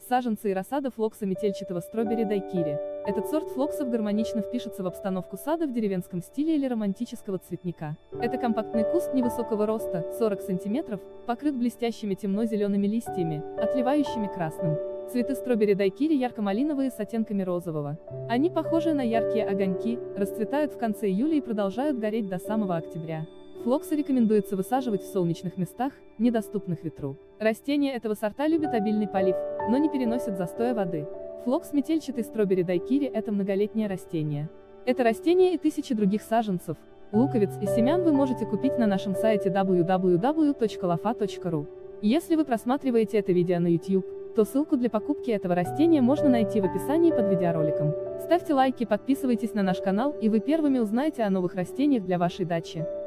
Саженцы и рассада флокса метельчатого стробери дайкири. Этот сорт флоксов гармонично впишется в обстановку сада в деревенском стиле или романтического цветника. Это компактный куст невысокого роста, 40 см, покрыт блестящими темно-зелеными листьями, отливающими красным. Цветы стробери дайкири ярко-малиновые с оттенками розового. Они похожи на яркие огоньки, расцветают в конце июля и продолжают гореть до самого октября. Флоксы рекомендуется высаживать в солнечных местах, недоступных ветру. Растение этого сорта любит обильный полив, но не переносит застоя воды. Флокс метельчатый стробери дайкири – это многолетнее растение. Это растение и тысячи других саженцев, луковиц и семян вы можете купить на нашем сайте www.lofa.ru. Если вы просматриваете это видео на YouTube, то ссылку для покупки этого растения можно найти в описании под видеороликом. Ставьте лайки, подписывайтесь на наш канал, и вы первыми узнаете о новых растениях для вашей дачи.